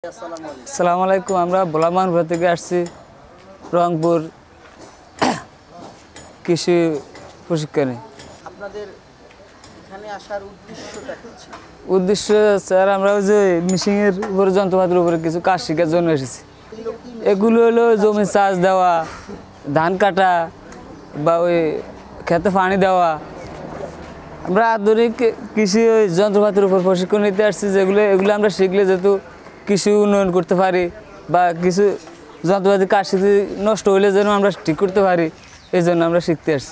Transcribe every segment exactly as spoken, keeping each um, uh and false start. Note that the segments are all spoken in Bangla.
আসসালামু আলাইকুম। আমরা ভোলামানপুর থেকে আসছি রংপুর কৃষি প্রশিক্ষণে। আপনাদের এখানে আসার উদ্দেশ্যটা কি ছিল? উদ্দেশ্য স্যার, আমরা ওই যে মেশিনের উপরে যন্ত্রপাতির উপরে কিছু কাজ শেখার জন্য এসেছি। এগুলো হলো জমি চাষ দেওয়া, ধান কাটা বা ওই খেতে পানি দেওয়া। আমরা আধুনিক কৃষি ওই যন্ত্রপাতির উপর প্রশিক্ষণ নিতে আসছি, যেগুলো এগুলো আমরা শিখলে যেহেতু কৃষি উন্নয়ন করতে পারি বা কিছু যন্ত্রপাতি কাজ শিখতে নষ্ট হলে যেন আমরা ঠিক করতে পারি, এই জন্য আমরা শিখতে আসছি।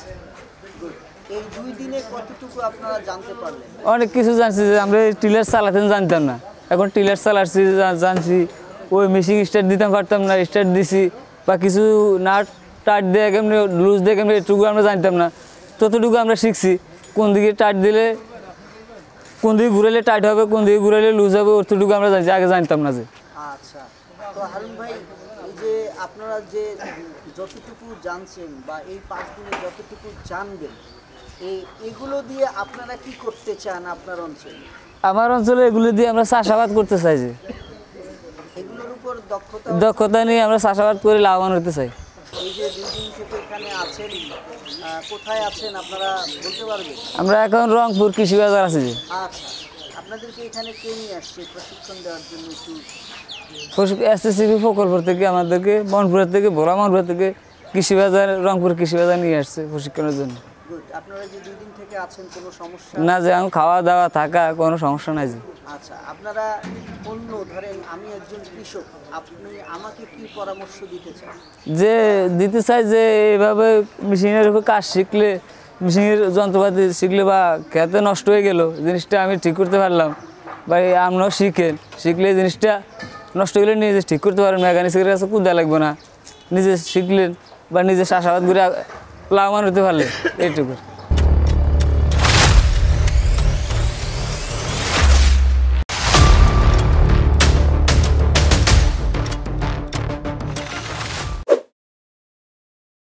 এই দুই দিনে কতটুকু আপনারা জানতে পারলেন? অনেক কিছু জানছি, যে আমরা টিলার চালাতে জানতাম না, এখন টিলার চালাচ্ছি, জানছি। ওই মেশিন স্টার্ট দিতে পারতাম না, স্টার্ট দিছি। বা কিছু নাট টাট দিয়ে কেমনি লুজ দিয়ে কেমনি, এটুকু আমরা জানতাম না, ততটুকু আমরা শিখছি। কোন দিকে টাইট দিলে, কোন দিকে ঘুরাইলে টাইট হবে, কোন দিকে ঘুরাইলে লুজ হবে, অতটুকু আমরা জানছি, আগে জানতাম না। যে আচ্ছা, তো হারুন ভাই, এই যে আপনারা যে যতটুকু জানছেন বা এই পাঁচ দিনে যতটুকু জানবেন, এই এগুলো দিয়ে আপনারা কি করতে চান আপনার অঞ্চলে? আমার অঞ্চলে এগুলো দিয়ে আমরা চাষাবাদ করতে চাই। যে এগুলোর উপর দক্ষতা দক্ষতা নিয়ে আমরা চাষাবাদ করে লাভবান হতে চাই। এই যে দুই দিন থেকে এখানে আছেন, কোথায় আছেন আপনারা বলতে পারবেন? আমরা এখন রংপুর কৃষি বাজার আছি। যে আচ্ছা, আপনাদেরকে এখানে কে নিয়ে আসছে প্রশিক্ষণ দেওয়ার জন্য? একটু এসএসসিপি প্রকল্প থেকে আমাদেরকে মনপুরের থেকে ভোলামানপুর থেকে কৃষি বাজার, রংপুর কৃষি বাজার নিয়ে আসছে প্রশিক্ষণের জন্য। গুড। আপনারা যে দুই দিন থেকে আছেন, কোনো সমস্যা না, যে আমি খাওয়া দাওয়া থাকা কোনো সমস্যা নাই। যে আচ্ছা, আপনারা অন্য, ধরেন আমি একজন কৃষক, আপনি আমাকে কি পরামর্শ দিতে চান? যে দিতে চাই যে এইভাবে মেশিনের উপর কাজ শিখলে, মেশিনের যন্ত্রপাতি শিখলে বা খেতে নষ্ট হয়ে গেল জিনিসটা আমি ঠিক করতে পারলাম, বা আমরাও শিখেন, শিখলে জিনিসটা নষ্ট হলে নিজে ঠিক করতে পারেন, মেকানিকের কাছে কুদা লাগবে না, নিজে শিখলেন বা নিজে চাষাবাদ করে লাভবান হতে পারলেন, এইটুকু।